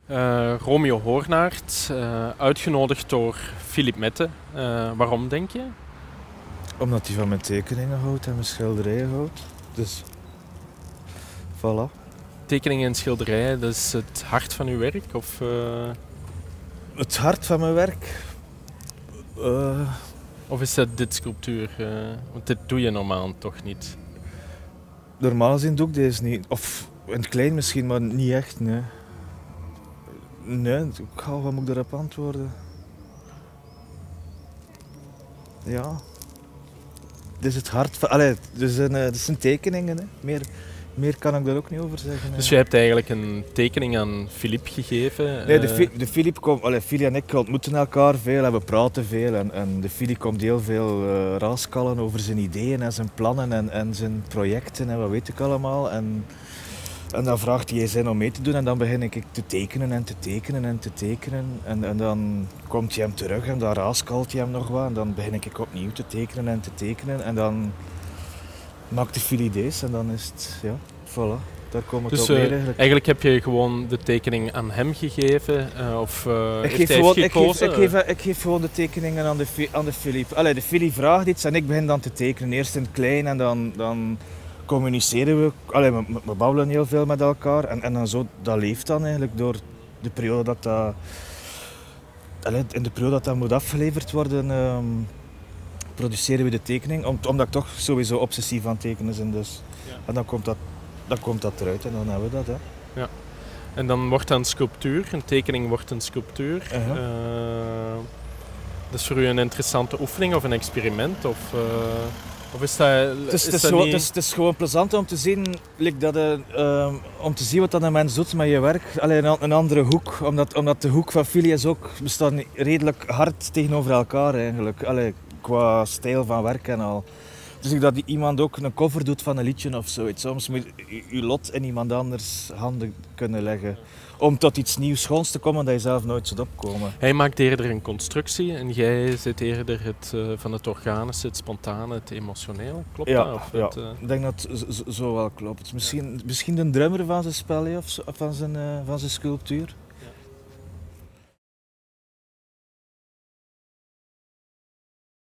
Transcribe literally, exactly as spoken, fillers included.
Uh, Romeo Hoornaert, uh, uitgenodigd door Philip Mette. Uh, waarom denk je? Omdat hij van mijn tekeningen houdt en mijn schilderijen houdt. Dus, voilà. Tekeningen en schilderijen, dat is het hart van uw werk? Of, uh... Het hart van mijn werk? Uh... Of is dat dit sculptuur? Uh... Want dit doe je normaal toch niet? Normaal gezien doe ik deze niet. Of in het klein misschien, maar niet echt, nee. Nee, ik ga, wat moet ik daarop antwoorden? Ja. Dit is het hart van... Allee, dit zijn, uh, dit zijn tekeningen, hè. Meer, meer kan ik daar ook niet over zeggen. Dus je hebt eigenlijk een tekening aan Philippe gegeven? Nee, de, de Philippe komt... Allee, Philippe en ik ontmoeten elkaar veel en we praten veel. En, en de Philippe komt heel veel uh, raaskallen over zijn ideeën en zijn plannen en, en zijn projecten en wat weet ik allemaal. En, En dan vraagt hij zin om mee te doen en dan begin ik te tekenen en te tekenen en te tekenen. En, en dan komt hij hem terug en dan raaskalt hij hem nog wat. En dan begin ik opnieuw te tekenen en te tekenen. En dan maakt de Philly deze en dan is het, ja, voilà. Daar kom ik dus, op neer uh, eigenlijk. Eigenlijk heb je gewoon de tekening aan hem gegeven? Uh, of uh, ik, heeft geef hij gewoon, gekozen? Ik geef, ik, geef, ik geef gewoon de tekeningen aan de, aan de Philippe. Allee, de Philippe vraagt iets en ik begin dan te tekenen. Eerst in het klein en dan... dan communiceren we, allee, we, we babbelen heel veel met elkaar en, en dan zo, dat leeft dan eigenlijk door de periode dat dat, allee, in de periode dat dat moet afgeleverd worden, um, produceren we de tekening, om, omdat ik toch sowieso obsessief aan het tekenen ben. Dus. Ja. En dan komt, dat, dan komt dat eruit en dan hebben we dat. Hè. Ja. En dan wordt dat een sculptuur, een tekening wordt een sculptuur. Uh-huh. Uh, dat is voor u een interessante oefening of een experiment? Of, uh... Of is dat, het, is, is het, is dat gewoon, niet... het, is, het is gewoon plezant om te zien, like dat, uh, om te zien wat dat een mens doet met je werk. Allee, een, een andere hoek, omdat, omdat de hoek van Philly is ook, we staan redelijk hard tegenover elkaar eigenlijk. Allee, qua stijl van werk en al. Dus ik dat iemand ook een cover doet van een liedje of zoiets. Soms moet je je lot in iemand anders handen kunnen leggen. Om tot iets nieuws schoons te komen dat je zelf nooit zult opkomen. Hij maakt eerder een constructie en jij zit eerder het, uh, van het organische, het spontane, het emotioneel. Klopt ja, dat? Of ja, het, uh... ik denk dat het zo wel klopt. Misschien, misschien de drummer van zijn spel of van zijn, uh, van zijn sculptuur.